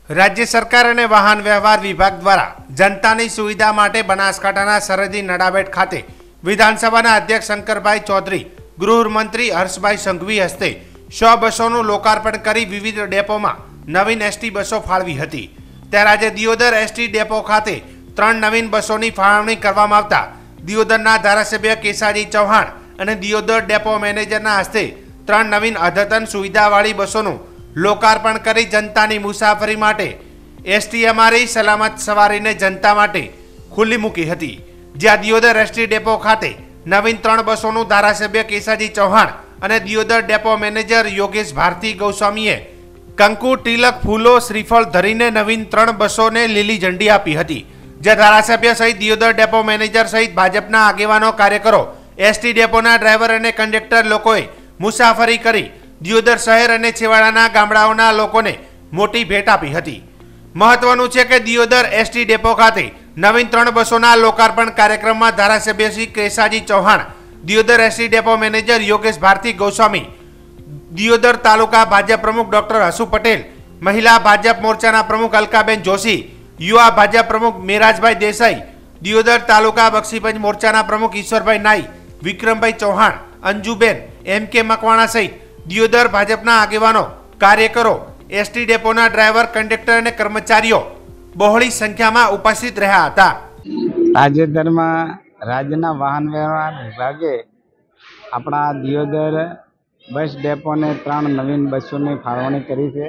राज्य सरकार અને વાહન વ્યવહાર વિભાગ દ્વારા જનતાની સુવિધા માટે બનાસકાંઠાના સરહદી નડાબેટ ખાતે વિધાનસભાના અધ્યક્ષ શંકરભાઈ ચૌધરી, ગૃહમંત્રી હર્ષભાઈ સંઘવી હસ્તે 100 બસોનું લોકાર્પણ કરી વિવિધ ડેપોમાં નવીન એસટી બસો ફાળવી હતી। ત્યારે આજે દિયોદર એસટી ડેપો ખાતે 3 નવીન બસોની ફાળવણી કરવામાં આવતા દિયોદરના ધારાસભ્ય કેસાજી ચૌહાણ અને દિયોદર ડેપો મેનેજરના હસ્તે 3 નવીન અદ્યતન સુવિધાવાળી બસોનું लोकार्पण करी जनतानी मुसाफरी माटे एसटीएमआरई सलामत सवारीने जनता माटे खुली मूकी हती। ज्यां दियोदर एसटी डेपो खाते नवीन 3 बसों धारासभ्य केसाजी चौहान और दियोदर डेपो मैनेजर योगेश भारती गोस्वामीए कंकु तिलक फूलो श्रीफल धरीने नवीन 3 बसों ने लीली झंडी आपी हती। ज्यां धारासभ्य सहित दियोदर डेपो मैनेजर सहित भाजपना आगेवानो कार्यकरो एसटी डेपोना ड्राइवर और कंडक्टर लोकोए मुसाफरी करी दियोदर शहर और छेवाड़ाना गामडाओना लोकोने मोटी भेट आपी हती। महत्वनुं छे के दियोदर एसटी डेपो खाते नवीन 3 बसोना लोकार्पण कार्यक्रम में धारासभ्य Shri Kesaji Chauhan, Deodar ST depot manager Yogesh Bharti Goswami, Deodar taluka Bhajap प्रमुख डॉक्टर हसु पटेल, महिला भाजप मोर्चाना प्रमुख अलकाबेन जोशी, युवा भाजप प्रमुख मेराजभाई देसाई, दियोदर तालुका बक्षीपंच मोर्चाना प्रमुख ईश्वरभाई नाई, विक्रमभाई चौहाण, अंजुबेन एम के मकवाणा सहित दियोदर भाजपना आगेवानो कार्यकरो एसटी डेपोना ड्राइवर कंडक्टर ने कर्मचारीओ बहोળી संख्यामां उपस्थित रह्या हता। ताजेतरमां राज्यना वाहन व्यवहार विभागे अपना दियोदर बस डेपो ने 3 नवीन बसों की फाळवणी करी है।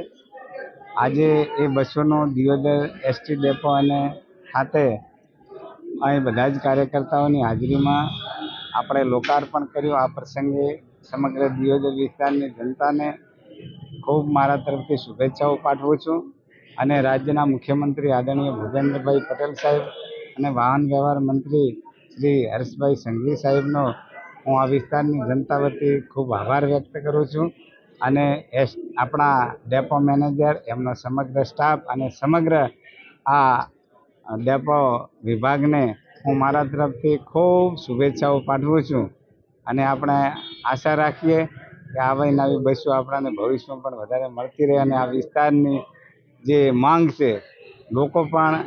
आज ए बसों दियोदर एसटी डेपो अने खाते अहीं बधा ज कार्यकर्ताओनी हाजरी में आपणे लोकार्पण कर्युं। आ प्रसंगे समग्र दियोदर विस्तारनी जनताने खूब मारा तरफथी शुभेच्छाओ पाठवुं छुं अने राज्यना मुख्यमंत्री आदरणीय भूपेन्द्रभाई पटेल साहेब अने वाहन व्यवहार मंत्री श्री हर्षभाई संघवी साहेबनो हूँ आ विस्तारनी जनता वती खूब आभार व्यक्त करूँ छूँ अने आपणा डेपो मैनेजर एमनो समग्र स्टाफ अने समग्र आ डेपो विभागने हूँ मारा तरफथी खूब शुभेच्छाओ पाठवुं छूं अने आपणे आशा राखीए कि आवी नवी बसों आपणाने भविष्य में पण वधारे मळती रहे अने आ विस्तारनी जे मांग छे लोको पण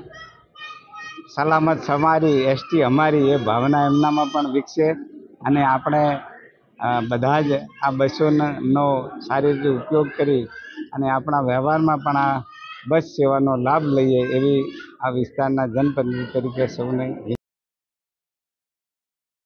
सलामत सवारी एसटी अमारी ए भावना एमनामां पण विकसे अने आपणे बधा ज आ बसोनो सारी रीते उपयोग करी अने आपणा व्यवहारमां पण आ बस सेवानो लाभ लईए एवी आ विस्तारना जनप्रतिनिधि तरीके सौने